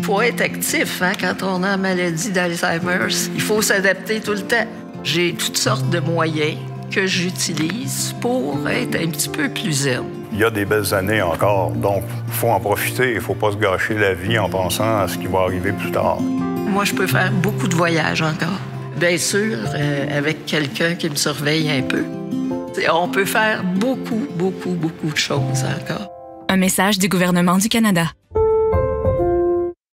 faut être actif quand on a la maladie d'Alzheimer. Il faut s'adapter tout le temps. J'ai toutes sortes de moyens que j'utilise pour être un petit peu plus zen. Il y a des belles années encore, donc il faut en profiter. Il ne faut pas se gâcher la vie en pensant à ce qui va arriver plus tard. Moi, je peux faire beaucoup de voyages encore. Bien sûr, avec quelqu'un qui me surveille un peu. On peut faire beaucoup de choses encore. Un message du gouvernement du Canada.